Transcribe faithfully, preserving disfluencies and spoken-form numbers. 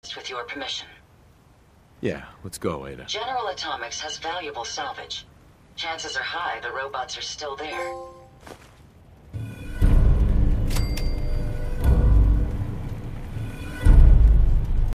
with your permission. Yeah, let's go, Ada. General Atomics has valuable salvage. Chances are high the robots are still there.